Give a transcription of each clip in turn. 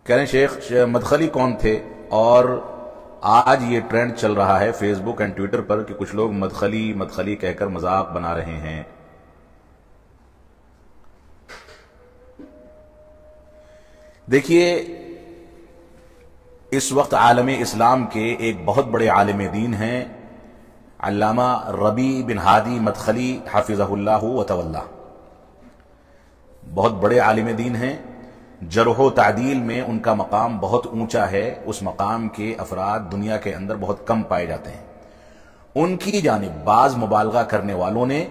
کہہ رہے ہیں شیخ مدخلی کون تھے؟ اور آج یہ ٹرینڈ چل رہا ہے فیس بک اینڈ ٹویٹر پر کہ کچھ لوگ مدخلی مدخلی کہہ کر مذاق بنا رہے ہیں۔ دیکھیے، اس وقت عالم اسلام کے ایک بہت بڑے عالم دین ہیں علامہ ربیع بن ہادی مدخلی حفظہ اللہ وتولہ، بہت بڑے عالم دین ہیں۔ جرح و تعدیل میں ان کا مقام بہت اونچا ہے، اس مقام کے افراد دنیا کے اندر بہت کم پائے جاتے ہیں۔ ان کی جانب بعض مبالغہ کرنے والوں نے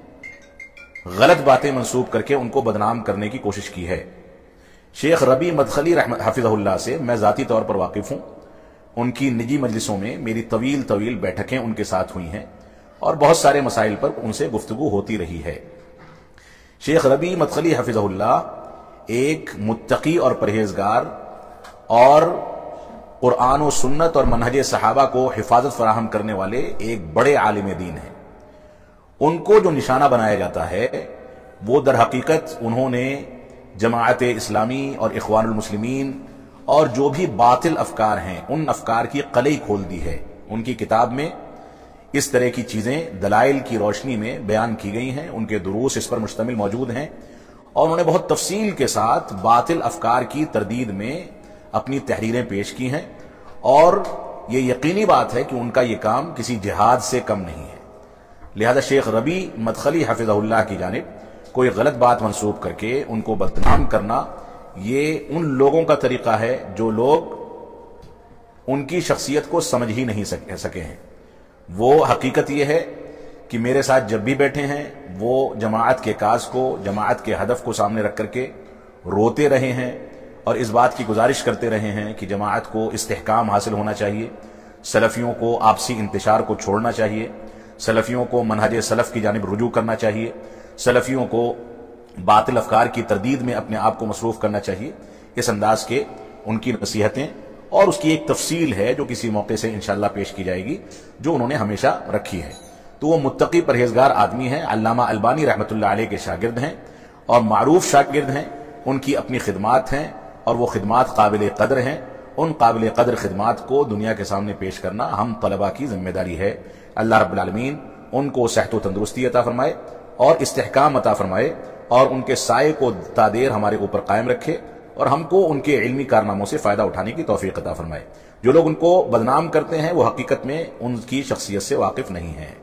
غلط باتیں منسوب کر کے ان کو بدنام کرنے کی کوشش کی ہے۔ شیخ ربیع مدخلی حفظہ اللہ سے میں ذاتی طور پر واقف ہوں، ان کی نجی مجلسوں میں میری طویل بیٹھکیں ان کے ساتھ ہوئی ہیں اور بہت سارے مسائل پر ان سے گفتگو ہوتی رہی ہے۔ شیخ ربیع مدخلی حفظہ اللہ ایک متقی اور پرہیزگار اور قرآن و سنت اور منہج صحابہ کو حفاظت فراہم کرنے والے ایک بڑے عالم دین ہیں۔ ان کو جو نشانہ بنایا جاتا ہے وہ در حقیقت انہوں نے جماعت اسلامی اور اخوان المسلمین اور جو بھی باطل افکار ہیں ان افکار کی قلعی کھول دی ہے۔ ان کی کتاب میں اس طرح کی چیزیں دلائل کی روشنی میں بیان کی گئی ہیں، ان کے دروس اس پر مشتمل موجود ہیں، اور انہوں نے بہت تفصیل کے ساتھ باطل افکار کی تردید میں اپنی تحریریں پیش کی ہیں، اور یہ یقینی بات ہے کہ ان کا یہ کام کسی جہاد سے کم نہیں ہے۔ لہذا شیخ ربیع مدخلی حفظہ اللہ کی جانب کوئی غلط بات منسوب کر کے ان کو بدنام کرنا، یہ ان لوگوں کا طریقہ ہے جو لوگ ان کی شخصیت کو سمجھ ہی نہیں سکے ہیں۔ وہ حقیقت یہ ہے کہ میرے ساتھ جب بھی بیٹھے ہیں وہ جماعت کے کاز کو، جماعت کے ہدف کو سامنے رکھ کر کے روتے رہے ہیں اور اس بات کی گزارش کرتے رہے ہیں کہ جماعت کو استحکام حاصل ہونا چاہیے، سلفیوں کو آپسی انتشار کو چھوڑنا چاہیے، سلفیوں کو منہج سلف کی جانب رجوع کرنا چاہیے، سلفیوں کو باطل افکار کی تردید میں اپنے آپ کو مصروف کرنا چاہیے۔ اس انداز کے ان کی نصیحتیں اور اس کی ایک تفصیل ہے جو کسی موقع سے انشاءاللہ پیش کی جائے گی، جو انہوں نے ہمیشہ رکھی ہے۔ تو وہ متقی پرہیزگار آدمی ہیں، علامہ البانی رحمۃ اللہ علیہ کے شاگرد ہیں اور معروف شاگرد ہیں، ان کی اپنی خدمات ہیں اور وہ خدمات قابل قدر ہیں۔ ان قابل قدر خدمات کو دنیا کے سامنے پیش کرنا ہم طلباء کی ذمہ داری ہے۔ اللہ رب العالمین ان کو صحت و تندرستی عطا فرمائے اور استحکام عطا فرمائے، اور ان کے سائے کو تا دیر ہمارے اوپر قائم رکھے، اور ہم کو ان کے علمی کارناموں سے فائدہ اٹھانے کی توفیق عطا فرمائے۔ جو لوگ ان کو بدنام کرتے ہیں وہ حقیقت میں ان کی شخصیت سے واقف نہیں ہیں۔